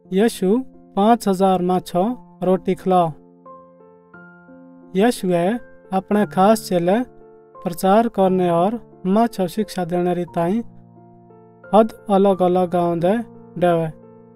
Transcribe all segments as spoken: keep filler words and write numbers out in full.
यीशु पाँच हजार माछो रोटी खिलाओ। यीशुए अपने खास चेले प्रचार करने और माछो शिक्षा देने री ताई हद अलग अलग गाँव दे डेवे।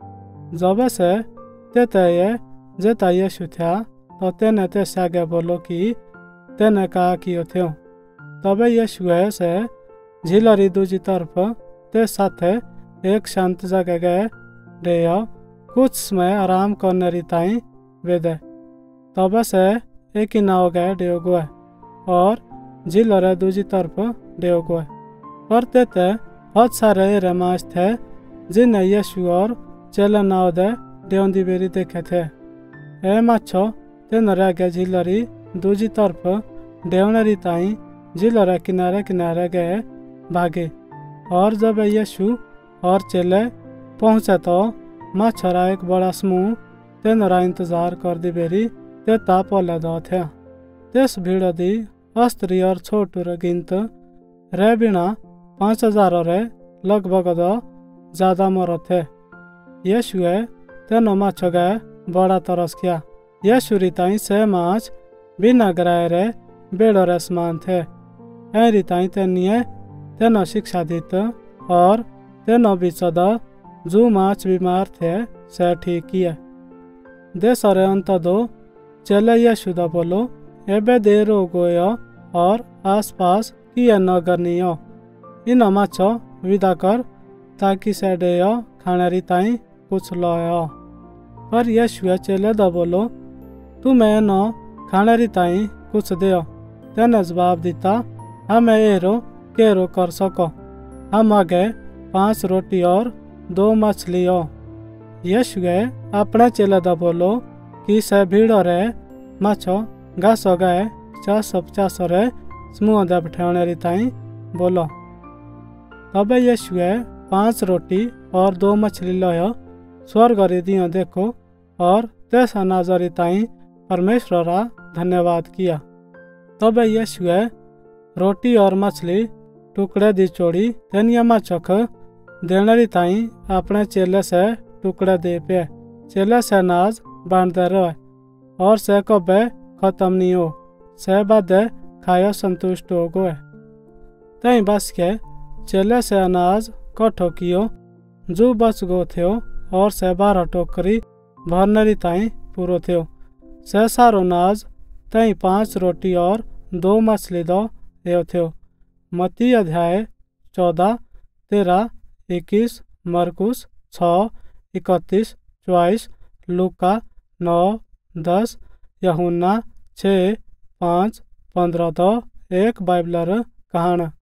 जब से तेते ये जेता यीशु था तो तेने ते सागे बोलो कि तेने कहा कियो थे। तबे यीशुए से झीलरी दूजी तरफ ते साथे एक शांत जगह गए डेयो कुछ समय आराम करने री ताई वेदे। तब से एक ही नाव गए डेयो गुए और झीलरे दूजी तरफ डेयो गुए। पर तेते बहुत सारे एरे माछ थे जिन्हें यीशु और चेले नाव दे डेउंदी बेरी देखे थे। ए माछो तेन रह गए झीलरी दूजी तरफ डेवने री ताई झीलरे किनारे किनारे गए भागे। और जब यीशु और चेले पहुंचे तो माछरा एक बड़ा समूह तेनरा इंतजार कर दी बेरी ते ताप दो थे। तेस भीड़ दी अस्त्री और छोटू रे गिनत रे बिना पाँच हजार रे लगभग दो ज्यादा मर थे। यीशुए तेनो माछो गए बड़ा तरस किया। यीशु री ताई से माछ बिना गराए रे बेड़ो रे समान थे। ए री ताई तेनिए तेनो शिक्षा दीत और तेनो बीचद जो माछ बीमार थे से ठीक किए। देश रे अंत दो चले यीशु दा बोलो एबे देर हो गयो और आस पास किए नगर नियो इन माछो विदा कर ताकि से डेयो खाने री ताई कुछ लायो। पर यीशुए चेले दा बोलो तुम्हें न खाने री ताई कुछ दियो। तेने जवाब दिता हमें एरो केरो कर सको। हम आगे पांच रोटी और दो मछली हो। यीशुए अपने चेले दा बोलो कि से भीड़ रे माछो घासो गए चार सौ पचास रे समूह दे बिठाने री ताई बोलो। तबे यीशुए पांच रोटी और दो मछली लायो स्वर्ग री दियो देखो और तेसा नाजरी ताई परमेश्वर रा धन्यवाद किया। तबे यीशुए रोटी और मछली टुकड़े दी चोड़ी तेनिया माछोक देने री ताई अपने चेले से टुकड़े दे पे। चेले से अनाज बांटते रहे और से कबे खत्म नहीं हो। से बादे खायो संतुष्ट हो गए। तई बस के चेले से अनाज कठो कियो जो बच गो थे और से बारह टोकरी भरने री ताई पूरो थे। से सारो अनाज तई पांच रोटी और दो मछली दो एव थे। मती अध्याय चौदह तेरह इक्कीस मरकुस छः इकतीस चौबीस लूका नौ दस यूहन्ना छः पाँच पंद्रह दो एक बाइबलर कहान।